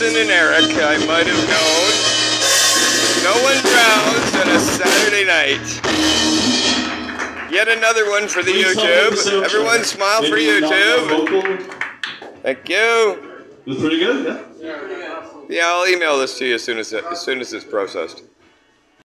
Jason and Eric, I might have known. No one drowns on a Saturday night. Yet another one for the YouTube. Everyone smile for YouTube. Thank you. It was pretty good, yeah? Yeah, I'll email this to you as soon as it's processed.